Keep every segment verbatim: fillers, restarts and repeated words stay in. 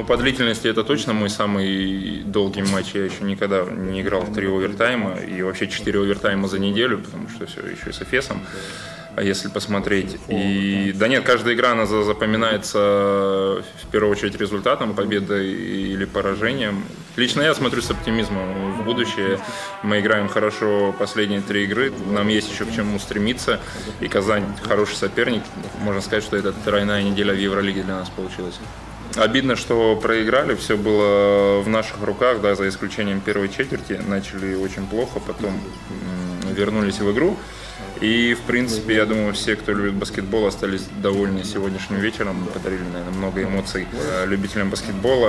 по длительности это точно мой самый долгий матч. Я еще никогда не играл в три овертайма и вообще четыре овертайма за неделю, потому что все еще и с Эфесом, если посмотреть. И да нет, каждая игра, она запоминается в первую очередь результатом, победой или поражением. Лично я смотрю с оптимизмом в будущее. Мы играем хорошо последние три игры, нам есть еще к чему стремиться. И Казань хороший соперник. Можно сказать, что это тройная неделя в Евролиге для нас получилась. Обидно, что проиграли, все было в наших руках, да, за исключением первой четверти. Начали очень плохо, потом вернулись в игру. И, в принципе, я думаю, все, кто любит баскетбол, остались довольны сегодняшним вечером. Мы подарили, наверное, много эмоций любителям баскетбола.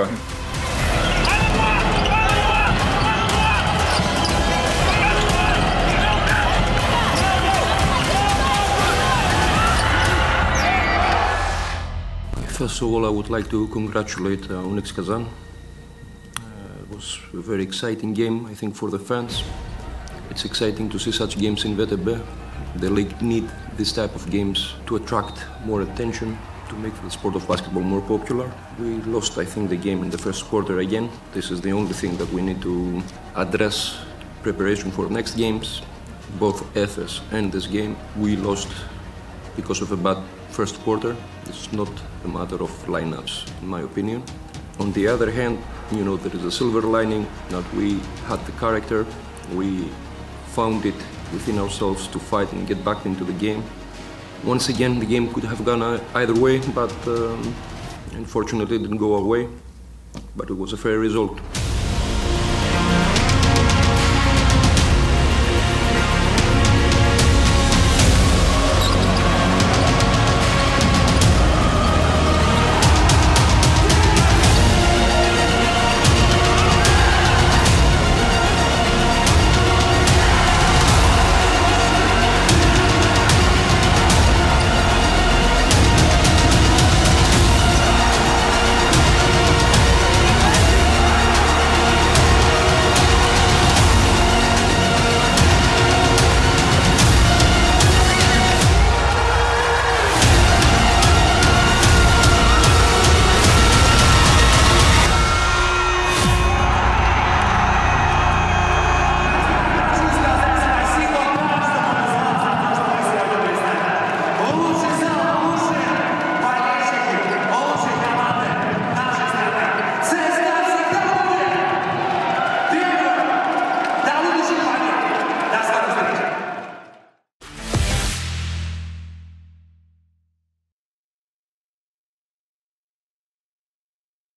First of all, I would like to congratulate uh, Onyx Kazan. Uh, it was a very exciting game, I think, for the fans. It's exciting to see such games in V T B. The league need this type of games to attract more attention, to make the sport of basketball more popular. We lost, I think, the game in the first quarter again. This is the only thing that we need to address preparation for next games. Both Efes and this game, we lost because of a bad first quarter. It's not a matter of lineups, in my opinion. On the other hand, you know, there is a silver lining that we had the character. We found it within ourselves to fight and get back into the game. Once again, the game could have gone either way, but um, unfortunately it didn't go our way. But it was a fair result.